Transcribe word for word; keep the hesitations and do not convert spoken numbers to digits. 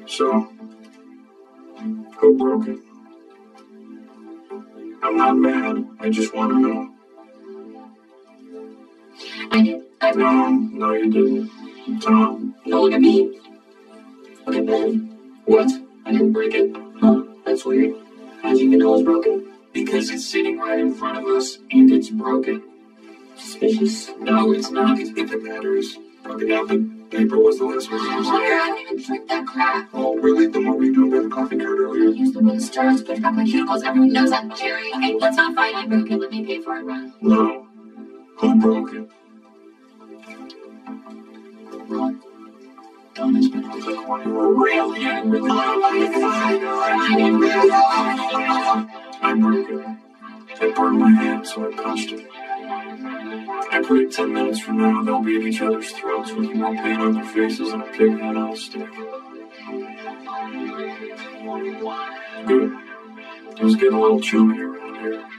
So, who broke it? I'm not mad, I just want to know. I did. I No, no you didn't. Tom. No, look at me. Look at Ben. What? I didn't break it. Huh? That's weird. How'd you even know it was broken? Because it's sitting right in front of us, and it's broken. Suspicious. No, it's not. If it matters. Broken out the paper was the last one. Oh, I didn't even drink that crap. Oh, really? Then what were you doing by the coffee cart earlier? Use the wooden stirrer to push back my cuticles. Everyone knows that, Jerry. Okay, let's not fight. I broke it. Let me pay for it, Ron. No. Who broke it? Ron. Don has been over the corner. Really? I really I didn't really I broke it. It burned my hand, so I punched it. I predict ten minutes from now they'll be at each other's throats with more paint on their faces and a pig head on a stick. Good. It was getting a little chummy around here.